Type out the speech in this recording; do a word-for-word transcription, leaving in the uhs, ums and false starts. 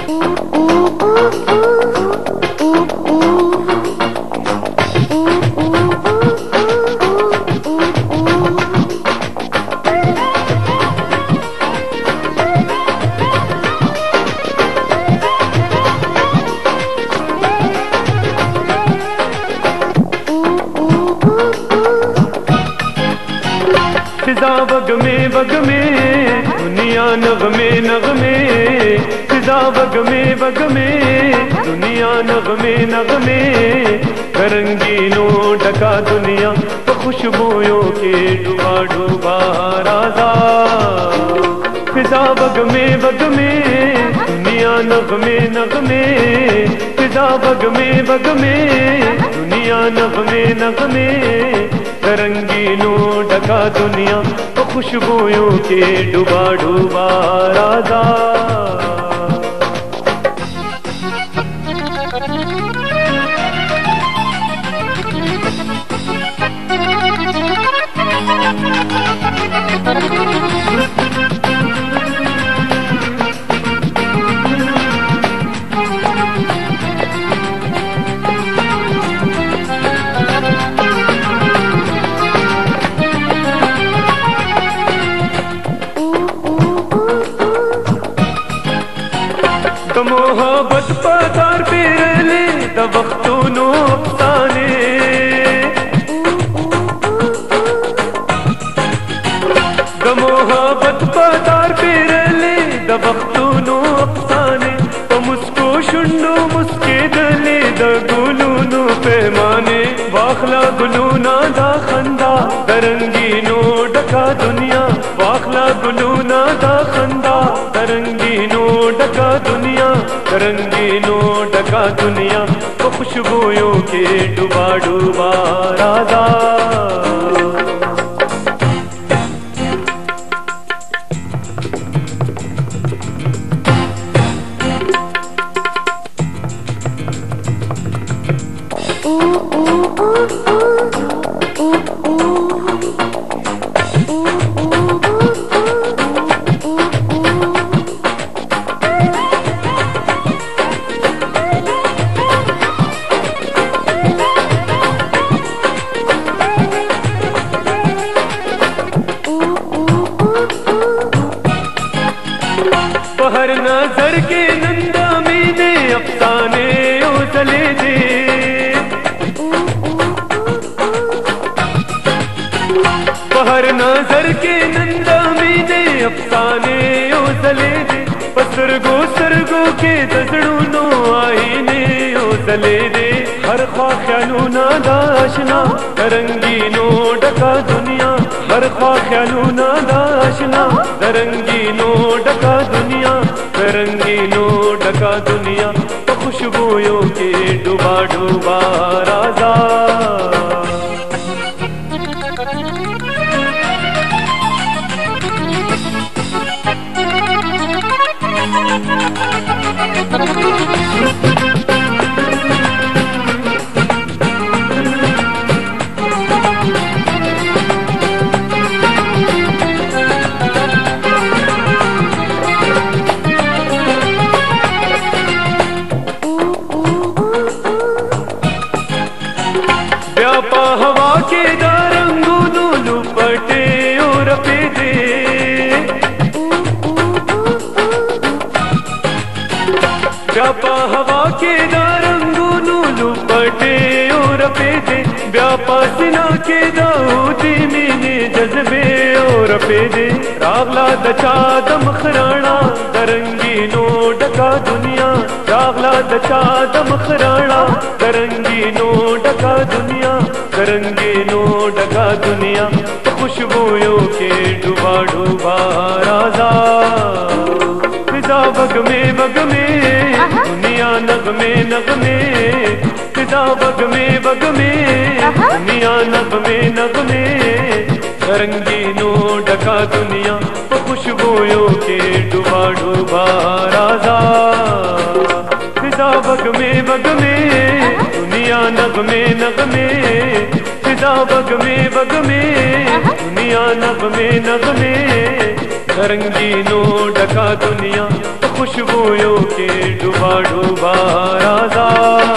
फिजा वग में वग में दुनिया नगमे नगमे, फिजा वग में वग में दुनिया नगमे नगमे, रंगीनों ढका दुनिया तो खुशबुओं के डूबा डूबा राजा। फिजा वग में वग में दुनिया नगमे नगमे, फिजा वग में वग में दुनिया नगमे नगमे, रंगीनों ढका दुनिया तो खुशबुओं के डूबा डूबा राजा। तो मोहब्बत पतार पे रहले द वक्तों नो अफसाने, द मोहब्बत पतार पे रहले द वक्तों नो अफसाने, तो मुस्को शुंडो मुस्के दले द गुलू नो पैमाने, वाखला गुलू ना दा खंदा दरंगीनो ढका दुनिया, वाखला गुलू ना दा खंदा दरंगीनो ढका दुनिया, रंगीनों ढका दुनिया तो खुशबुओं के डूबा डूबा राजा। हर नजर के नंदा मीने अफसाने उजले दे, हर नजर के नंदा मीने अफसाने उजले दे, सरगो सरगो के दसड़ू नो आईने उजले दे, हर ख्वाख्यालू ना दाशना रंगीनो ढका दुनिया, हर ख्वाख्यालू ना दाशना रंगीनो ढका दुनिया, रंगीनो ढका दुनिया तो खुशबुओं के डूबा डूबा राजा। व्यापा हवा के दारंगू नूलू पटे और पे दे, व्यापा हवा के दारंगू नूलू पटे और पे दे, व्यापा सिना के दाऊदी मीने जज्बे और पे दे, रागला दचा दम खराना दरंगीनो ढका दुनिया, रागला दचा दम खराना दरंगीनो ढका दुनिया, रंगीनो ढका दुनिया तो खुशबुओं के डूबा डूबा राजा। फिजा वग में वग में दुनिया नगमे नगमे, फिजा वग में वग में दुनिया नगमे नगमे, रंगीनो ढका दुनिया तो खुशबुओं के डूबा डूबा राजा। फिजा वग में वग में दुनिया नगमे नगमे, फिजा वग में वग में दुनिया नगमे नगमे, रंगीनो ढका दुनिया तो खुशबुयों के डूबा डूबा राजा।